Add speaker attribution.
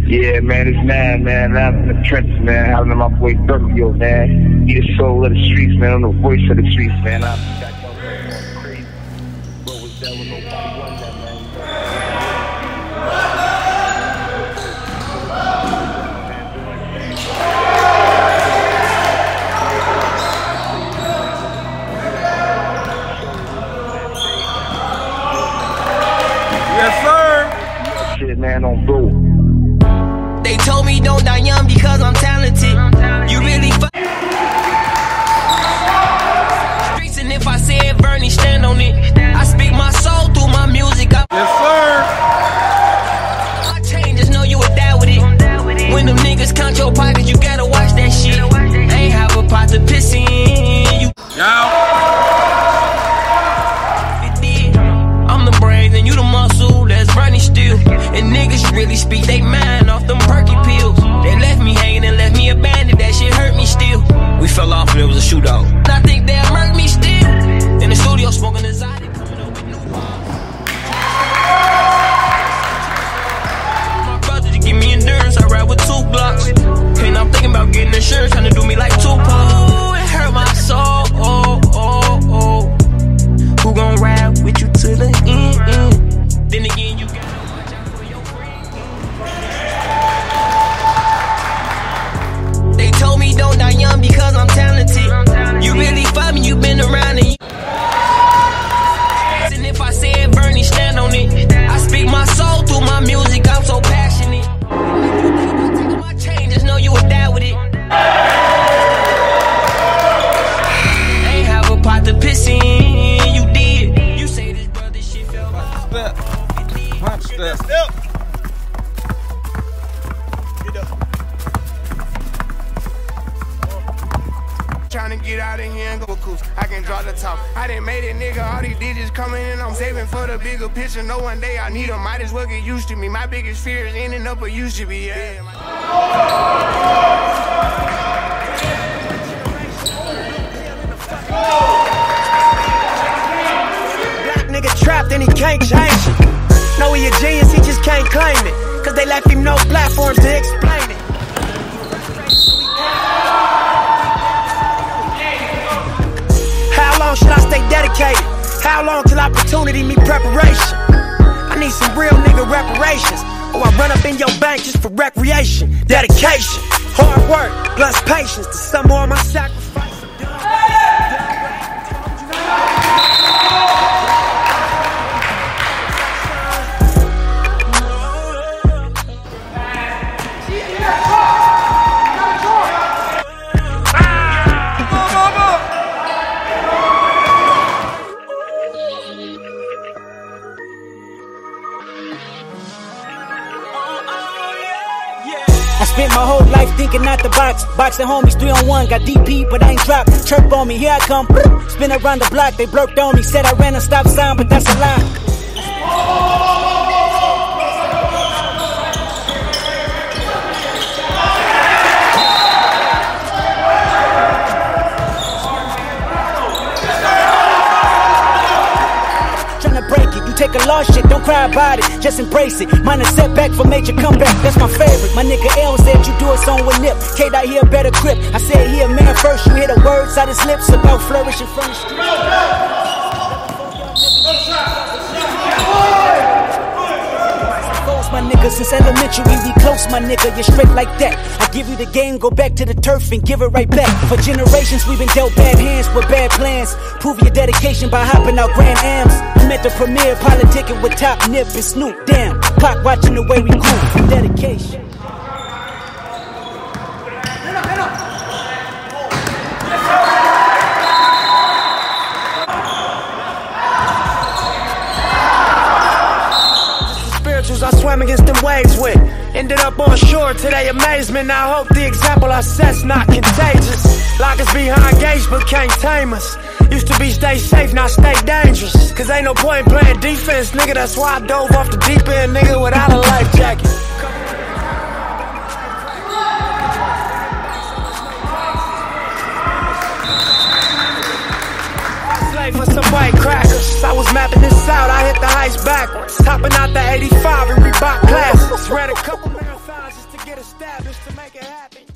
Speaker 1: Yeah, man, it's man. I'm in the trenches, man. Having my boy Berkio, man. He the soul of the streets, man. I'm the voice of the streets, man. I got y'all going crazy. What was that when nobody won that, man?
Speaker 2: Yes, sir.
Speaker 1: Shit, man, on bro.
Speaker 3: They told me don't die young because I'm talented. You really streets, and if I say it, Bernie, stand on it. I speak my soul through my music.
Speaker 2: Yes, sir.
Speaker 3: My chain, just know you would die with it. When them niggas count your pockets, you gotta watch that shit. Ain't have a pot to piss in. You I'm the brains and you the muscle that's running still. And niggas really speak they mind off them perky pills. They left me hanging and left me abandoned. That shit hurt me still. We fell off and it was a shootout. I think they'll murk me still. In the studio smoking exotic, coming up with new bombs. My brother to give me endurance. I ride with 2 blocks. And I'm thinking about getting insurance, trying to do me like Tupac. Oh, it hurt my soul. Who gon' ride with you to the end? Then again, you gotta watch out for your friends. They told me don't die young because I'm talented. You really fuck me, you been around and and if I say it, Bernie, stand on it. I speak my soul through my music, I'm so passionate. My chain, just know you would die with it. Ain't have a pot to piss in.
Speaker 4: Trying to get out of here and go coast. I can draw the top. I done made it, nigga. All these digits coming in. I'm saving for the bigger picture. No one day I need them. Might as well get used to me. My biggest fear is ending up where you should be. Yeah.
Speaker 5: Black nigga trapped and he can't change it. Know he a genius, he just can't claim it. Cause they left him no platforms to explain it. How long should I stay dedicated? How long till opportunity meet preparation? I need some real nigga reparations. Or I run up in your bank just for recreation. Dedication, hard work, plus patience. To some more of my sacrifice.
Speaker 6: Spent my whole life thinking out the box. Boxing homies 3-on-1, got DP, but I ain't dropped. Chirp on me, here I come. Spin around the block, they blurked on me. Said I ran a stop sign, but that's a lie. Take a lost shit, don't cry about it, just embrace it. Mine a setback for major comeback, that's my favorite. My nigga L said you do a song with Nip. K-Dot here better grip. I said he a man first, you hear the words out his lips about flourishing from the street. My nigga, since elementary, we close, my nigga, you're straight like that. I give you the game, go back to the turf and give it right back. For generations, we've been dealt bad hands with bad plans. Prove your dedication by hopping out Grand Ams. I'm at the premiere, politicking with Top Nip and Snoop. Damn, clock watching the way we groove. Dedication.
Speaker 5: I swam against them waves with. Ended up on shore to their amazement. I hope the example I set's not contagious. Lock us behind gates but can't tame us. Used to be stay safe, now stay dangerous. Cause ain't no point playing defense, nigga. That's why I dove off the deep end, nigga, without a life jacket. For some white crackers, I was mapping this out. I hit the heights backwards, hopping out the 85 and Reebok classes. Read a couple marathons. get established to make it happen.